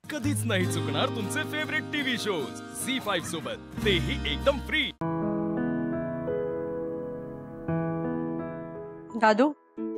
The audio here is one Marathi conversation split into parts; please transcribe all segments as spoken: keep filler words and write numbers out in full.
कधीच नाही चुकणार तुमचे favourite TV shows Zee five सोबत, तेही एकदम फ्री। दादू,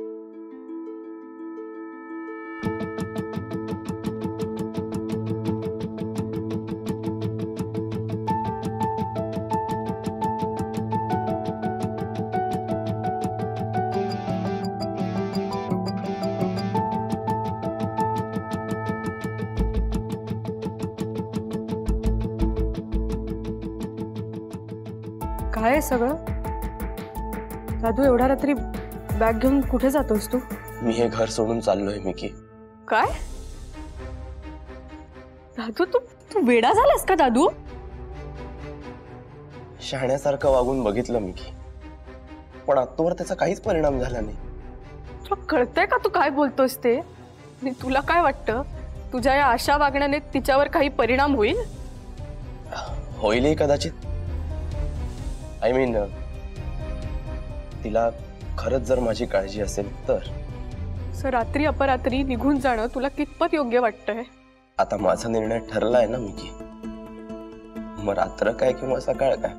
काय आहे सगळं? दादू, एवढ्या रात्री बॅग घेऊन कुठे जातोस तू? मी हे घर सोडून चाललोय मिकी। काय? दादू, तू तू वेडा झालास का दादू? शहाण्यासारखं वागून बघितलं मिकी, पण आत्तावर त्याचा काहीच परिणाम झाला नाही। तुला कळतंय का तू काय बोलतोस ते? आणि तुला काय वाटतं, तुझ्या या अशा वागण्याने तिच्यावर काही परिणाम होईल? होईलही कदाचित। आय मीन तिला खरंच जर माझी काळजी असेल तर। सर, रात्री अपरात्री निघून जाणं तुला कितपत योग्य वाटतंय? आता माझा निर्णय ठरलाय ना मिकी, मग रात्र काय किंवा सकाळ काय।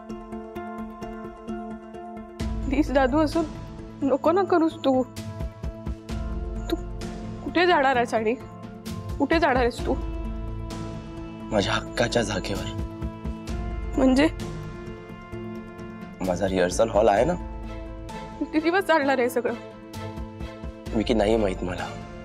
प्लीज दादू, असं नको ना करूस तू। तू कुठे जाणार आहेस आणि कुठे जाणार आहेस तू? माझ्या हक्काच्या जागेवर। म्हणजे माझा रिहर्सल हॉल आहे ना। किती दिवस चालणार आहे सगळं? मिकी, नाही माहित मला,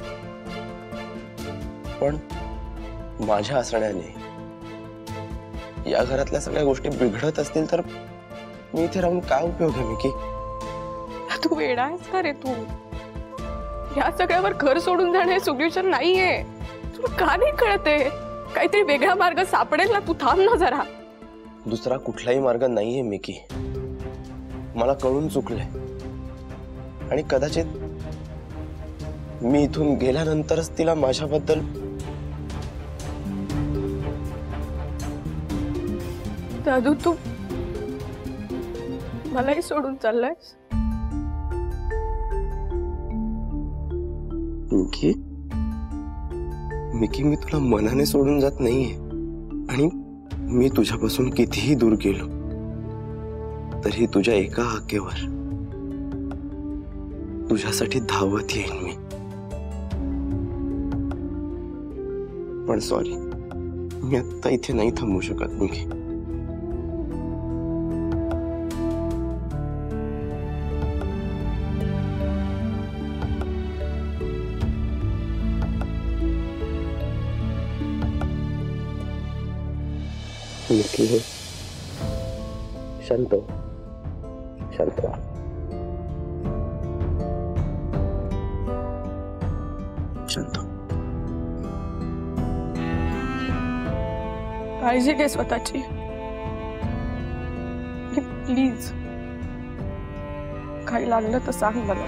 पण माझ्या असण्याने या घरातल्या सगळ्या गोष्टी बिघडत असतील तर मी इथे राहून काय उपयोग आहे मिकी? तू वेडा आहेस का रे? तू या सगळ्यावर घर सोडून जाणं हे सोल्युशन नाहीये। तुला का नाही कळते? काहीतरी वेगळा मार्ग सापडेल ना, तू थांब ना जरा। दुसरा कुठलाही मार्ग नाहीये मिकी, मला कळून चुकलंय आणि कदाचित मी इथून गेल्यानंतरच तिला माझ्याबद्दल। दादू, तू मलाही सोडून चाललायस? मिकी, मिकी मी तुला मनाने सोडून जात नाहीये, आणि मी तुझ्यापासून कितीही दूर गेलो तरी तुझ्या एका हाकेवर तुझ्यासाठी धावत येईन मी। पण सॉरी, मी आता इथे नाही थांबू शकत मिकी। मिकी, शांत शांत। शांत। काळजी घे स्वतःची प्लीज। काही लागलं तर सांग मला।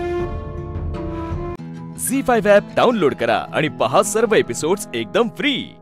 झी फाइव्ह ॲप डाउनलोड करा आणि पहा सर्व एपिसोड्स एकदम फ्री।